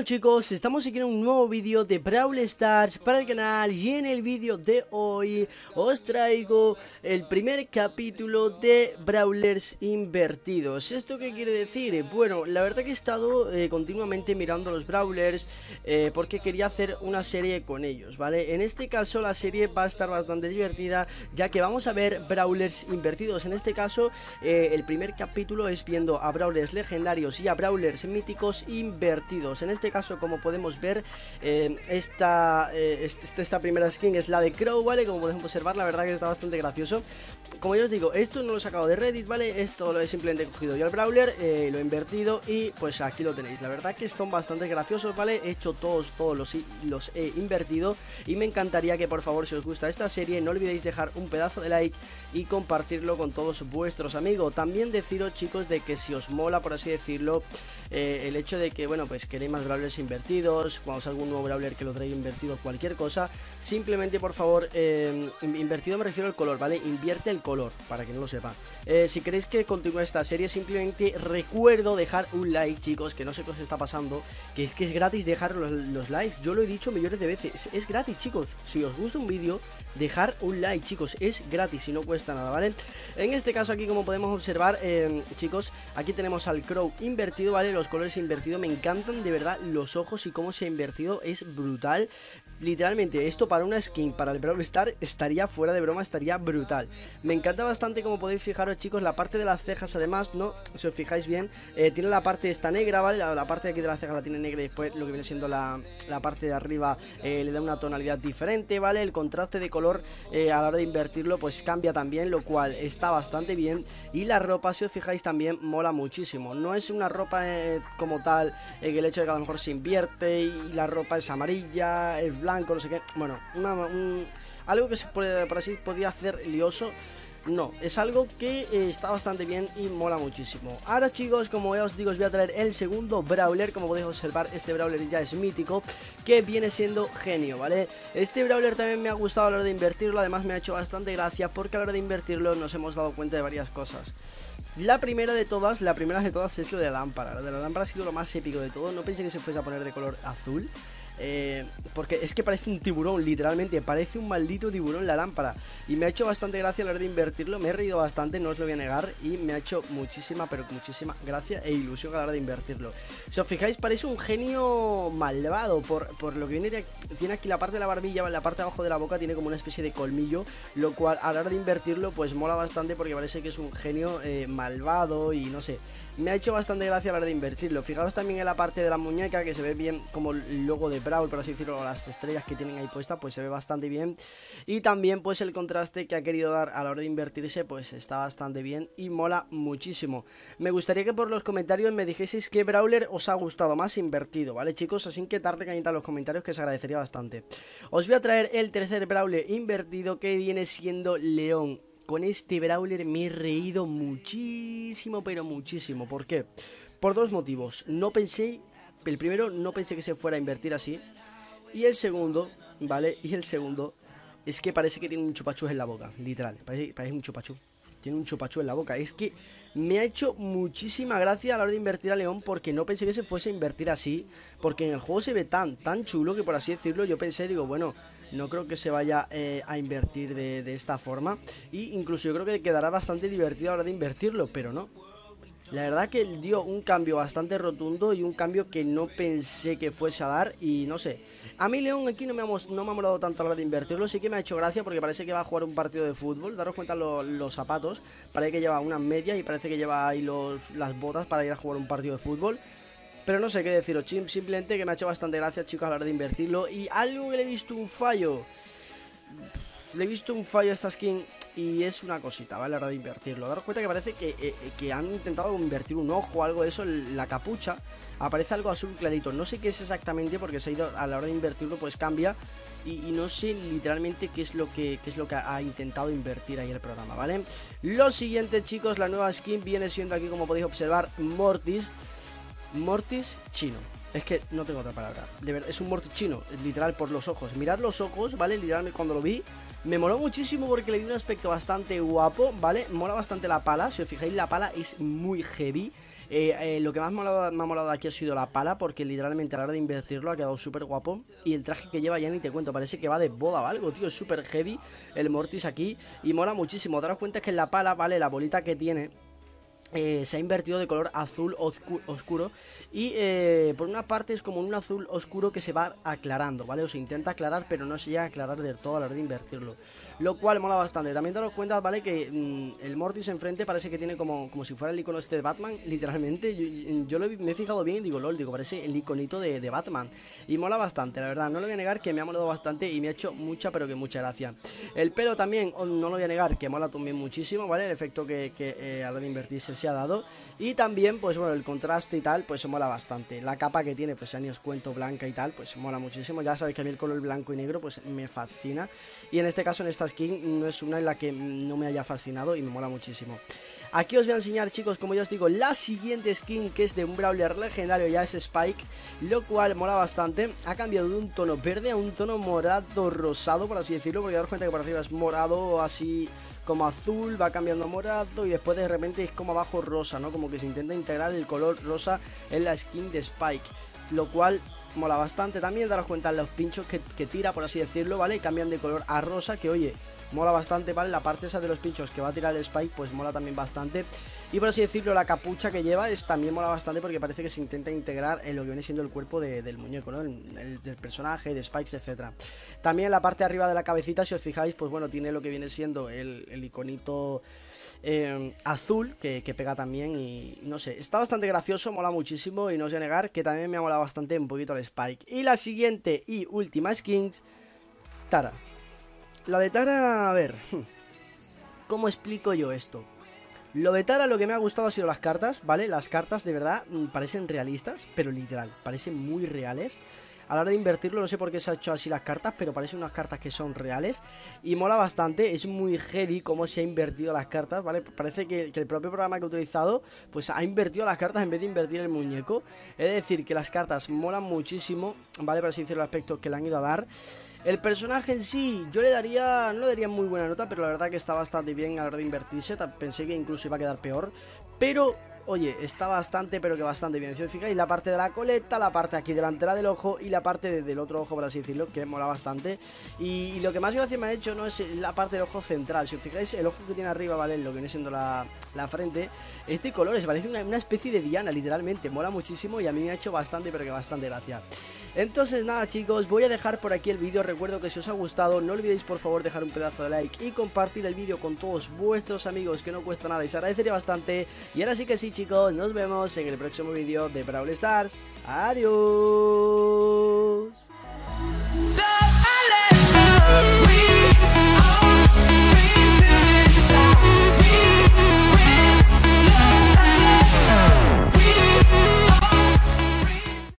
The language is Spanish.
chicos, estamos aquí en un nuevo vídeo de Brawl Stars para el canal y en el vídeo de hoy os traigo el primer capítulo de Brawlers invertidos. ¿Esto qué quiere decir? Bueno, la verdad que he estado continuamente mirando los Brawlers porque quería hacer una serie con ellos, ¿vale? En este caso la serie va a estar bastante divertida ya que vamos a ver Brawlers invertidos. En este caso el primer capítulo es viendo a Brawlers legendarios y a Brawlers míticos invertidos. En este caso, como podemos ver, esta primera skin es la de Crow, ¿vale? Como podemos observar, la verdad que está bastante gracioso. Como ya os digo, esto no lo he sacado de Reddit, ¿vale? Esto lo he simplemente cogido yo al Brawler, lo he invertido y pues aquí lo tenéis. La verdad que son bastante graciosos, ¿vale? He hecho todos los he invertido y me encantaría que por favor, si os gusta esta serie, no olvidéis dejar un pedazo de like y compartirlo con todos vuestros amigos. También deciros, chicos, de que si os mola, por así decirlo, el hecho de que, bueno, pues queréis más Brawlers invertidos, cuando salga un nuevo Brawler que lo traiga invertido, cualquier cosa, simplemente por favor, invertido me refiero al color, ¿vale? Invierte el color, para que no lo sepa. Si queréis que continúe esta serie, simplemente recuerdo dejar un like, chicos, que no sé qué os está pasando, que es gratis dejar los likes. Yo lo he dicho millones de veces, es gratis, chicos. Si os gusta un vídeo, dejar un like, chicos, es gratis y no cuesta nada, ¿vale? En este caso aquí, como podemos observar, chicos, aquí tenemos al Crow invertido, ¿vale? Los colores invertidos, me encantan de verdad los ojos y cómo se ha invertido, es brutal. Literalmente esto para una skin, para el Brawl Stars, estaría fuera de broma, estaría brutal. Me encanta bastante, como podéis fijaros, chicos, la parte de las cejas, además, ¿no? Si os fijáis bien, tiene la parte esta negra, ¿vale? La parte de aquí de la ceja la tiene negra y después lo que viene siendo la parte de arriba le da una tonalidad diferente, ¿vale? El contraste de color a la hora de invertirlo pues cambia también, lo cual está bastante bien. Y la ropa, si os fijáis, también mola muchísimo. No es una ropa como tal, el hecho de que a lo mejor se invierte y la ropa es amarilla, es blanco, no sé qué. Bueno, algo que se puede, por así podría hacer lioso. No, es algo que está bastante bien y mola muchísimo. Ahora, chicos, como ya os digo, os voy a traer el segundo Brawler. Como podéis observar, este Brawler ya es mítico, que viene siendo Genio, ¿vale? Este Brawler también me ha gustado a la hora de invertirlo. Además me ha hecho bastante gracia porque a la hora de invertirlo nos hemos dado cuenta de varias cosas. La primera de todas es lo de la lámpara. Lo de la lámpara ha sido lo más épico de todo. No pensé que se fuese a poner de color azul, porque es que parece un tiburón, literalmente, parece un maldito tiburón la lámpara. Y me ha hecho bastante gracia a la hora de invertirlo, me he reído bastante, no os lo voy a negar. Y me ha hecho muchísima, pero muchísima gracia e ilusión a la hora de invertirlo. Si os fijáis, parece un genio malvado, por lo que viene tiene aquí la parte de la barbilla, la parte de abajo de la boca tiene como una especie de colmillo, lo cual a la hora de invertirlo pues mola bastante porque parece que es un genio malvado y no sé. Me ha hecho bastante gracia a la hora de invertirlo. Fijaos también en la parte de la muñeca, que se ve bien como el logo de Brawl, por así decirlo, las estrellas que tienen ahí puestas, pues se ve bastante bien. Y también pues el contraste que ha querido dar a la hora de invertirse, pues está bastante bien y mola muchísimo. Me gustaría que por los comentarios me dijeseis qué Brawler os ha gustado más invertido, ¿vale, chicos? Así que darle cañita en los comentarios, que se agradecería bastante. Os voy a traer el tercer Brawler invertido, que viene siendo León. Con este Brawler me he reído muchísimo, pero muchísimo. ¿Por qué? Por dos motivos. El primero, no pensé que se fuera a invertir así. Y el segundo, ¿vale? Y el segundo es que parece que tiene un chupachú en la boca. Literal, parece un chupachú. Tiene un chupachú en la boca. Es que me ha hecho muchísima gracia a la hora de invertir a León, porque no pensé que se fuese a invertir así. Porque en el juego se ve tan chulo que, por así decirlo, yo pensé, digo, bueno, no creo que se vaya a invertir de esta forma. Y incluso yo creo que quedará bastante divertido a la hora de invertirlo, pero no. La verdad que dio un cambio bastante rotundo y un cambio que no pensé que fuese a dar. Y no sé, a mí León aquí no me ha molado tanto a la hora de invertirlo. Sí que me ha hecho gracia porque parece que va a jugar un partido de fútbol. Daros cuenta los zapatos, parece que lleva unas medias y parece que lleva ahí las botas para ir a jugar un partido de fútbol. Pero no sé qué deciros, simplemente que me ha hecho bastante gracia, chicos, a la hora de invertirlo. Y algo que le he visto un fallo. Le he visto un fallo a esta skin y es una cosita, ¿vale? A la hora de invertirlo. Daros cuenta que parece que han intentado invertir un ojo o algo de eso. La capucha aparece algo azul clarito. No sé qué es exactamente porque se ha ido, a la hora de invertirlo pues cambia. Y no sé literalmente qué es lo que ha intentado invertir ahí el programa, ¿vale? Lo siguiente, chicos, la nueva skin viene siendo aquí, como podéis observar, Mortis chino. Es que no tengo otra palabra. De verdad, es un Mortis chino, literal, por los ojos. Mirad los ojos, ¿vale? Literalmente cuando lo vi me moló muchísimo porque le dio un aspecto bastante guapo, ¿vale? Mola bastante la pala. Si os fijáis, la pala es muy heavy. Lo que más me ha molado aquí ha sido la pala, porque literalmente a la hora de invertirlo ha quedado súper guapo. Y el traje que lleva ya ni te cuento, parece que va de boda o algo, tío, es súper heavy el Mortis aquí y mola muchísimo. Daros cuenta que en la pala, vale, la bolita que tiene se ha invertido de color azul oscuro y por una parte es como un azul oscuro que se va aclarando, ¿vale? O se intenta aclarar pero no se llega a aclarar del todo a la hora de invertirlo, lo cual mola bastante. También daros cuenta, ¿vale? Que el Mortis enfrente parece que tiene como si fuera el icono este de Batman, literalmente. Yo me he fijado bien y digo, lol, digo, parece el iconito de Batman y mola bastante, la verdad, no lo voy a negar que me ha molado bastante y me ha hecho mucha, pero que mucha gracia. El pelo también, no lo voy a negar que mola también muchísimo, ¿vale? El efecto que a la hora de invertirse se ha dado. Y también, pues bueno, el contraste y tal, pues mola bastante. La capa que tiene, pues ya ni os cuento, blanca y tal, pues mola muchísimo. Ya sabéis que a mí el color blanco y negro, pues me fascina. Y en este caso, en esta skin, no es una en la que no me haya fascinado y me mola muchísimo. Aquí os voy a enseñar, chicos, como ya os digo, la siguiente skin, que es de un brawler legendario, ya es Spike, lo cual mola bastante. Ha cambiado de un tono verde a un tono morado rosado, por así decirlo, porque daros cuenta que por arriba es morado, así como azul, va cambiando a morado y después de repente es como abajo rosa, ¿no? Como que se intenta integrar el color rosa en la skin de Spike, lo cual mola bastante. También daros cuenta los pinchos que tira, por así decirlo, ¿vale? Cambian de color a rosa, que oye, mola bastante, ¿vale? La parte esa de los pinchos que va a tirar el Spike, pues mola también bastante. Y por así decirlo, la capucha que lleva también mola bastante, porque parece que se intenta integrar en lo que viene siendo el cuerpo del muñeco, ¿no? Del personaje, de Spikes, etcétera. También la parte de arriba de la cabecita, si os fijáis, pues bueno, tiene lo que viene siendo el iconito azul que pega también. Y no sé, está bastante gracioso, mola muchísimo. Y no os voy a negar que también me ha molado bastante un poquito el Spike. Y la siguiente y última skins, Tara. La de Tara, a ver, ¿cómo explico yo esto? Lo de Tara, lo que me ha gustado ha sido las cartas, ¿vale? Las cartas de verdad parecen realistas, pero literal, parecen muy reales. A la hora de invertirlo, no sé por qué se ha hecho así las cartas, pero parecen unas cartas que son reales. Y mola bastante, es muy heavy cómo se ha invertido las cartas, ¿vale? Parece que el propio programa que he utilizado, pues ha invertido las cartas en vez de invertir el muñeco. Es decir, que las cartas molan muchísimo, ¿vale? Por así decirlo, el aspecto que le han ido a dar. El personaje en sí, yo no le daría muy buena nota, pero la verdad que está bastante bien a la hora de invertirse. Pensé que incluso iba a quedar peor, pero oye, está bastante, pero que bastante bien. Si os fijáis, la parte de la coleta, la parte aquí delantera del ojo y la parte del otro ojo, por así decirlo, que mola bastante. Y lo que más gracia me ha hecho no es la parte del ojo central. Si os fijáis, el ojo que tiene arriba, ¿vale? Lo que viene siendo la frente, este color se parece una especie de Diana, literalmente. Mola muchísimo y a mí me ha hecho bastante, pero que bastante gracia. Entonces nada, chicos, voy a dejar por aquí el vídeo. Recuerdo que si os ha gustado, no olvidéis por favor dejar un pedazo de like y compartir el vídeo con todos vuestros amigos, que no cuesta nada y se agradecería bastante. Y ahora sí que sí, chicos, nos vemos en el próximo vídeo de Brawl Stars. Adiós.